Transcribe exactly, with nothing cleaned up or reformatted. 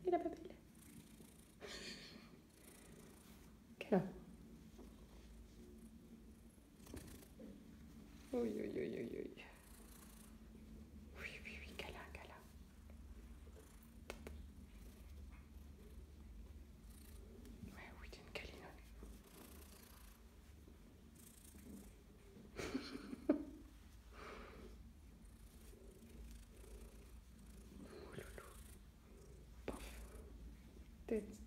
Et la papelle. Câlin. Oui, oui, oui, oui, oui. Oui, oui, oui, câlin, câlin. Ouais, oui, t'es une câlinonne. Oh, loulou. Paf. Tête.